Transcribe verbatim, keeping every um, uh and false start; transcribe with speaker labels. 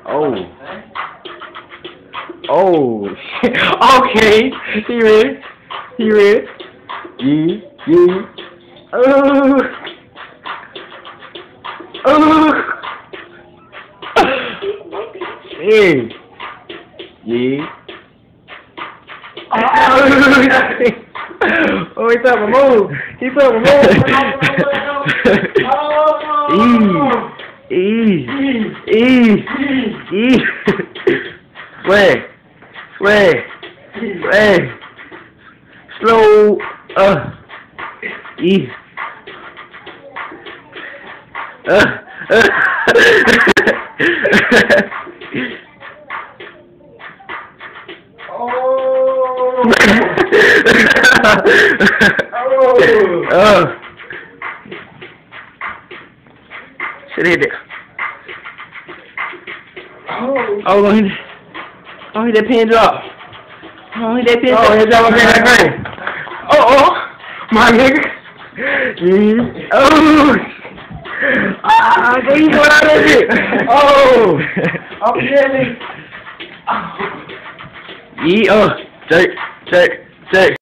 Speaker 1: Oh. Oh. Okay. He ready? He ready? Yeah. Yeah. Oh. Oh. Hey. Yeah. Oh, he felt my move. He felt my move. E. E. E. E. Swag. Swag. Swag. Slow. Uh. E. Uh. Uh.
Speaker 2: Oh.
Speaker 1: Oh. Sit here.
Speaker 2: Oh.
Speaker 1: Oh, hit, oh, hit that pin drop. Oh, hit that pin drop.
Speaker 2: Oh, hit that one, hit that thing.
Speaker 1: Oh, oh, my nigga. Mm. Oh. Ah, there you go out of it. Oh.
Speaker 2: I'm killing.
Speaker 1: Yeah, oh, check, check, check.